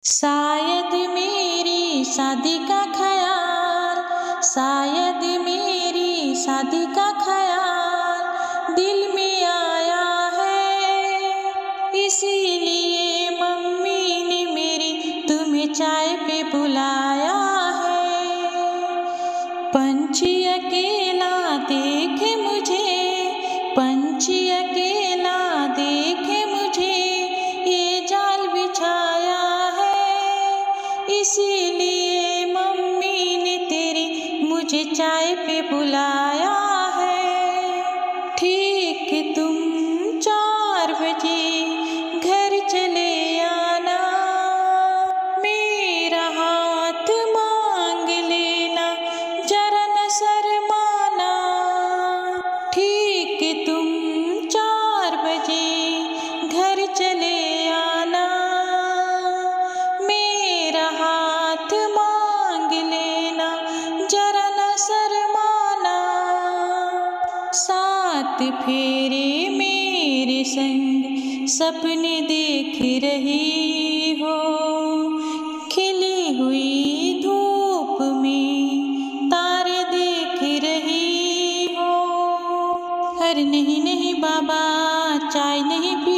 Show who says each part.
Speaker 1: शायद मेरी शादी का ख्याल, शायद मेरी शादी का ख्याल दिल में आया है। इसीलिए मम्मी ने मेरी तुम्हें चाय पे बुलाया है। पंछी अकेला देखे मुझे, पंछी अकेला देखे मुझे, ये जाल बिछाया है। इसीलिए मम्मी ने तेरी मुझे चाय पे बुलाया है। ठीक तुम 4 बजे घर चले आना, मेरा हाथ मांग लेना, जरा न शर्माना। ठीक तुम 4 बजे घर चले आना, मेरा हाथ मांग लेना, जरा न शर्माना। 7 फेरे मेरे संग सपने देख रही हो, खिली हुई धूप में तारे देख रही हो। अरे नहीं नहीं बाबा, चाय नहीं